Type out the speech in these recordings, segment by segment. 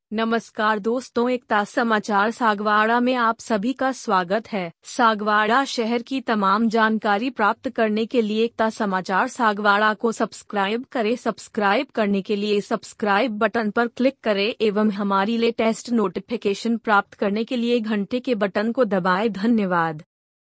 नमस्कार दोस्तों, एकता समाचार सागवाड़ा में आप सभी का स्वागत है। सागवाड़ा शहर की तमाम जानकारी प्राप्त करने के लिए एकता समाचार सागवाड़ा को सब्सक्राइब करें। सब्सक्राइब करने के लिए सब्सक्राइब बटन पर क्लिक करें एवं हमारी लेटेस्ट नोटिफिकेशन प्राप्त करने के लिए घंटे के बटन को दबाएं। धन्यवाद।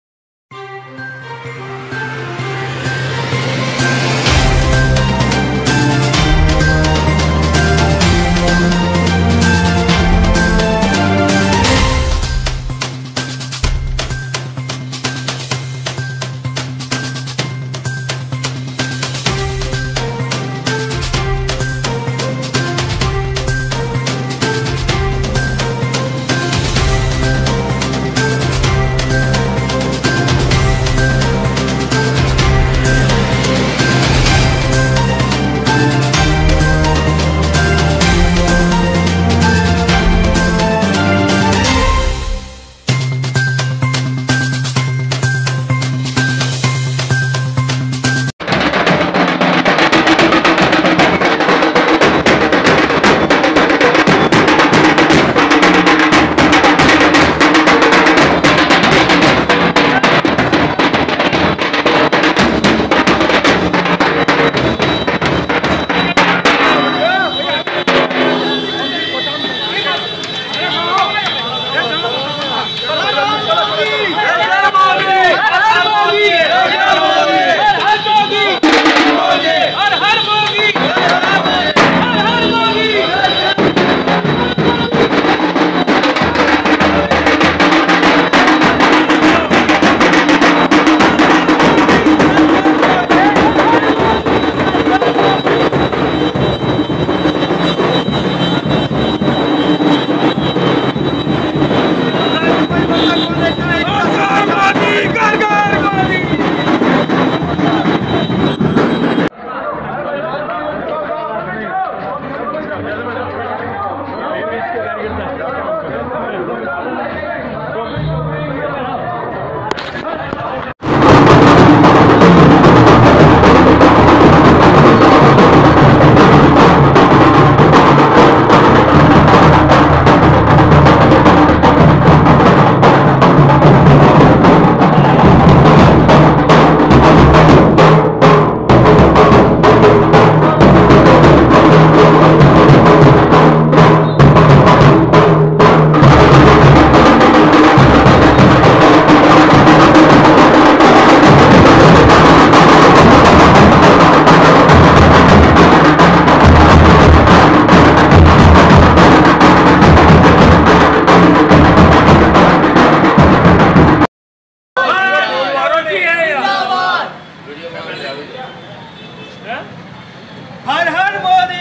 हर हर मोदी,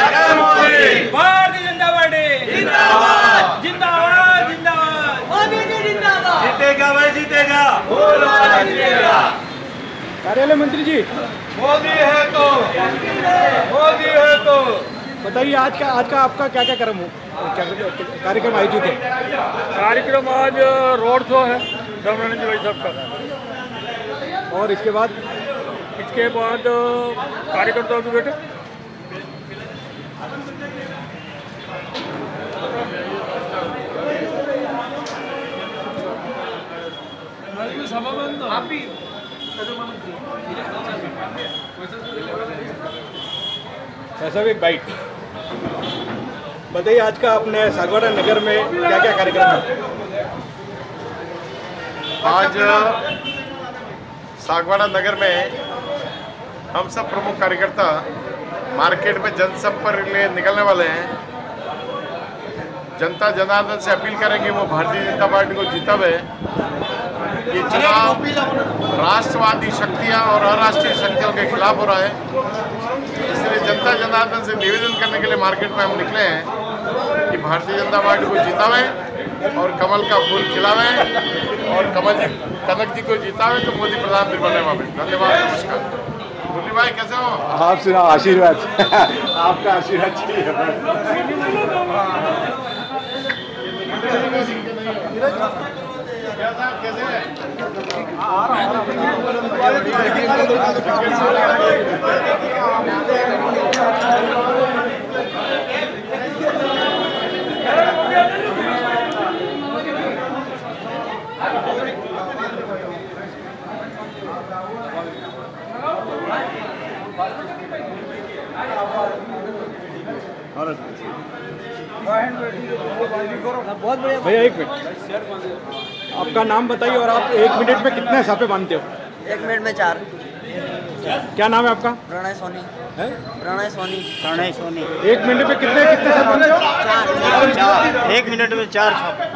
भारतीय जनता पार्टी जिंदाबाद, जिंदाबाद, जिंदाबाद, मोदी जी जिंदाबाद। जीतेगा भाई, जीतेगा, जीतेगा। कार्यालय मंत्री जी, मोदी है तो, मोदी है तो। बताइए आज का आपका क्या क्या कार्यक्रम आयोजित है? कार्यक्रम आज रोड शो है धर्मेंद्र जी भाई साहब का, और इसके बाद कार्यकर्ताओं की बैठक। ऐसा भी एक बाइट बताइए आज का अपने सागवाड़ा नगर में क्या क्या कार्यक्रम है? आज सागवाड़ा नगर में हम सब प्रमुख कार्यकर्ता मार्केट में जनसंपर्क लिए निकलने वाले हैं। जनता जनार्दन से अपील करेंगे वो भारतीय जनता पार्टी को जितावे। ये चुनाव राष्ट्रवादी शक्तियां और अराष्ट्रीय शक्तियों के खिलाफ हो रहा है, इसलिए जनता जनार्दन से निवेदन करने के लिए मार्केट में हम निकले हैं कि भारतीय जनता पार्टी को जितावें और कमल का फूल खिलावें और कनक जी को जितावें तो मोदी प्रधानमंत्री बने वापस। धन्यवाद, नमस्कार। मुरली भाई कैसे हो? आप सुनाओ, आशीर्वाद आपका आशीर्वाद चाहिए। भैया एक मिनट, आपका नाम बताइए और आप 1 मिनट में कितने छापे मानते हो? 1 मिनट में 4। क्या नाम है आपका? प्रणय सोनी। है? प्रणय सोनी। प्रणय सोनी। 1 मिनट में कितने छापे मानते हो? 4। 1 मिनट में 4 छापे।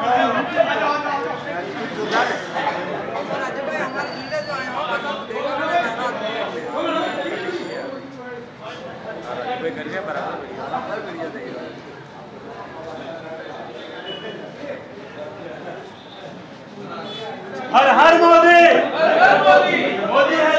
हर हर मोदी, मोदी है